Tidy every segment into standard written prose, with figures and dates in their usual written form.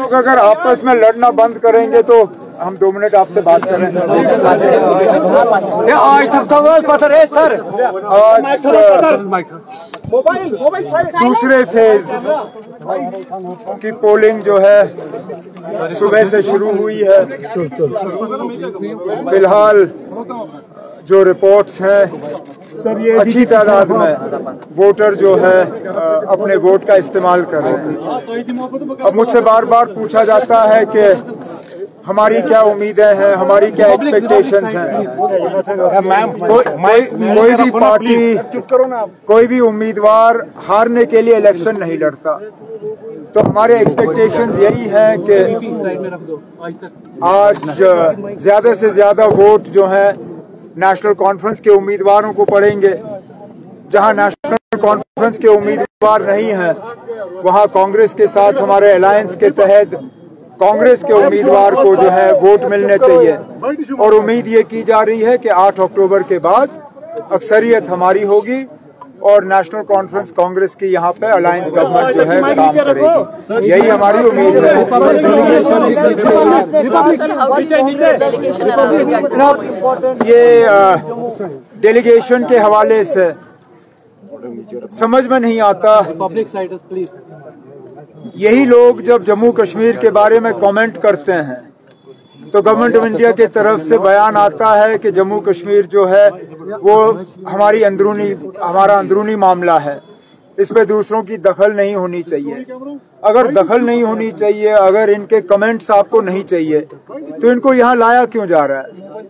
लोग अगर आपस में लड़ना बंद करेंगे तो हम 2 मिनट आपसे बात करेंगे। आज तक तो पता है सर, आज दूसरे फेज की पोलिंग जो है सुबह से शुरू हुई है। फिलहाल जो रिपोर्ट्स हैं, अच्छी तादाद में वोटर जो है अपने वोट का इस्तेमाल कर रहे हैं। अब मुझसे बार बार पूछा जाता है कि हमारी क्या उम्मीदें हैं, हमारी क्या एक्सपेक्टेशंस हैं। कोई भी पार्टी, कोई भी उम्मीदवार हारने के लिए इलेक्शन नहीं लड़ता। तो हमारे एक्सपेक्टेशंस यही हैं कि आज ज्यादा से ज्यादा वोट जो है नेशनल कॉन्फ्रेंस के उम्मीदवारों को पड़ेंगे। जहां नेशनल कॉन्फ्रेंस के उम्मीदवार नहीं हैं, वहां कांग्रेस के साथ हमारे अलायंस के तहत कांग्रेस के उम्मीदवार को जो है वोट मिलने चाहिए। और उम्मीद ये की जा रही है कि 8 अक्टूबर के बाद अक्सरियत हमारी होगी और नेशनल कॉन्फ्रेंस कांग्रेस की यहाँ पे अलायंस गवर्नमेंट जो है काम करेगी। यही हमारी उम्मीद है। ये डेलीगेशन के हवाले से समझ में नहीं आता। यही लोग जब जम्मू कश्मीर के बारे में कमेंट करते हैं तो गवर्नमेंट ऑफ इंडिया की तरफ से बयान आता है कि जम्मू कश्मीर जो है वो हमारा अंदरूनी मामला है, इस पे दूसरों की दखल नहीं होनी चाहिए। अगर दखल नहीं होनी चाहिए, अगर इनके कमेंट्स आपको नहीं चाहिए तो इनको यहाँ लाया क्यों जा रहा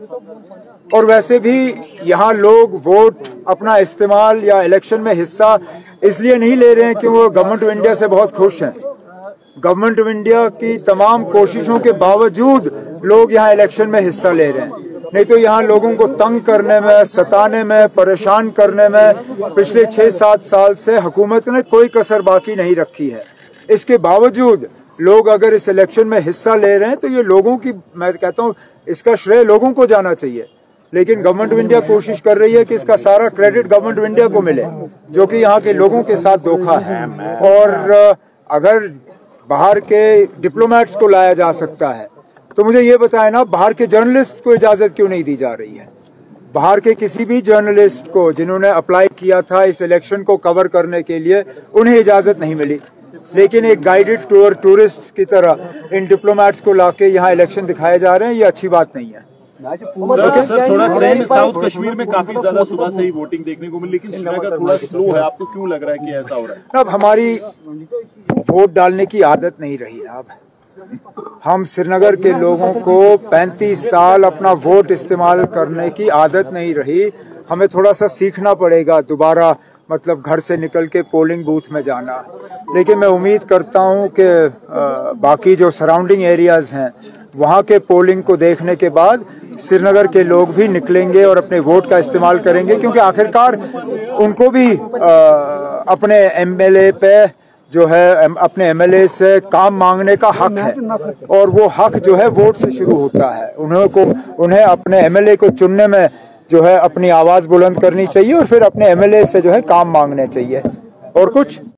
है। और वैसे भी यहाँ लोग वोट अपना इस्तेमाल या इलेक्शन में हिस्सा इसलिए नहीं ले रहे हैं कि वो गवर्नमेंट ऑफ इंडिया से बहुत खुश हैं। गवर्नमेंट ऑफ इंडिया की तमाम कोशिशों के बावजूद लोग यहाँ इलेक्शन में हिस्सा ले रहे हैं। नहीं तो यहाँ लोगों को तंग करने में, सताने में, परेशान करने में पिछले 6-7 साल से हुकूमत ने कोई कसर बाकी नहीं रखी है। इसके बावजूद लोग अगर इस इलेक्शन में हिस्सा ले रहे हैं तो ये लोगों की, मैं कहता हूँ इसका श्रेय लोगों को जाना चाहिए। लेकिन गवर्नमेंट ऑफ इंडिया कोशिश कर रही है कि इसका सारा क्रेडिट गवर्नमेंट ऑफ इंडिया को मिले, जो कि यहाँ के लोगों के साथ धोखा है। और अगर बाहर के डिप्लोमेट्स को लाया जा सकता है तो मुझे ये बताएं ना, बाहर के जर्नलिस्ट को इजाजत क्यों नहीं दी जा रही है। बाहर के किसी भी जर्नलिस्ट को जिन्होंने अप्लाई किया था इस इलेक्शन को कवर करने के लिए, उन्हें इजाजत नहीं मिली। लेकिन एक गाइडेड टूर टूरिस्ट की तरह इन डिप्लोमेट्स को लाके यहाँ इलेक्शन दिखाए जा रहे हैं, ये अच्छी बात नहीं है। सर, थोड़ा टाइम साउथ कश्मीर में काफी ज्यादा सुबह से ही वोटिंग देखने को मिली, लेकिन श्रीनगर थोड़ा स्लो है। आपको क्यों लग रहा है कि ऐसा हो रहा है? अब हमारी वोट डालने की आदत नहीं रही। अब हम श्रीनगर के लोगों को 35 साल अपना वोट इस्तेमाल करने की आदत नहीं रही। हमें थोड़ा सा सीखना पड़ेगा दोबारा, मतलब घर से निकल के पोलिंग बूथ में जाना। लेकिन मैं उम्मीद करता हूं कि बाकी जो सराउंडिंग एरियाज हैं वहां के पोलिंग को देखने के बाद श्रीनगर के लोग भी निकलेंगे और अपने वोट का इस्तेमाल करेंगे, क्योंकि आखिरकार उनको भी अपने एमएलए पे जो है, अपने एमएलए से काम मांगने का हक है। और वो हक जो है वोट से शुरू होता है। उन्हें अपने एमएलए को चुनने में जो है अपनी आवाज बुलंद करनी चाहिए और फिर अपने एमएलए से जो है काम मांगने चाहिए। और कुछ